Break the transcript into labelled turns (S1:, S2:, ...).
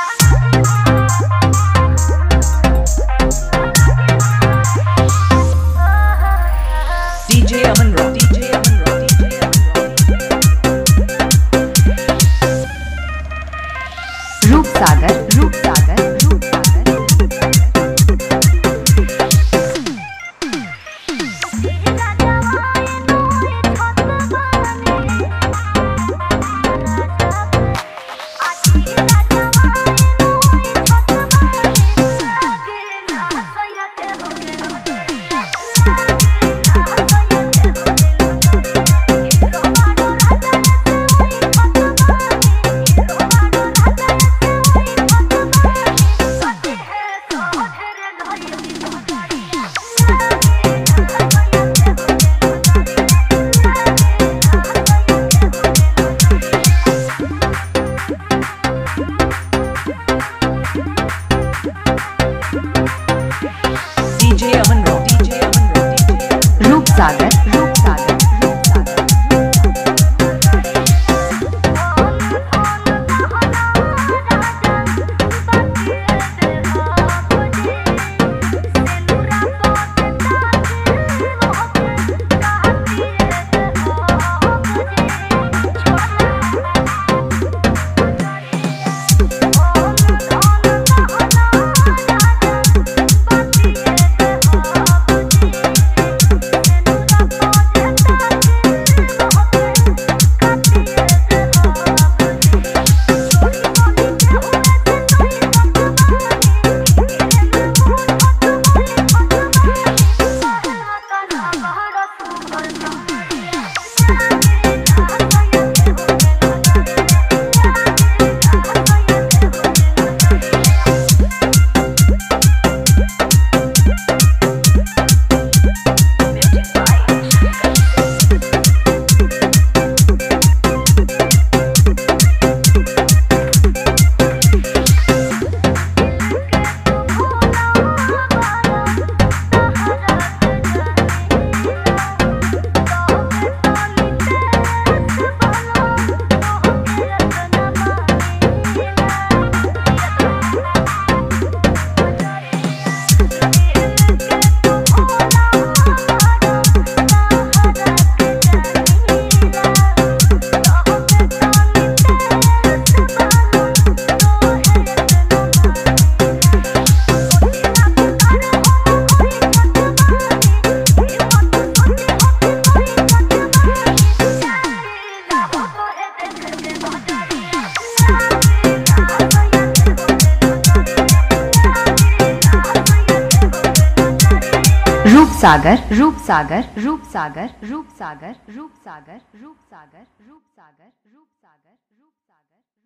S1: DJ Aman Rock, DJ Aman Rock, DJ Aman Rock.
S2: रूप सागर, रूप सागर, रूप सागर, रूप सागर।
S1: DJ Aman Rock, DJ Aman Rock, DJ Aman Rock.
S2: रूप सागर, रूप सागर, रूप सागर। रूप सागर, रूप सागर, रूप सागर, रूप सागर, रूप सागर, रूप सागर, रूप सागर, रूप सागर, रूप सागर।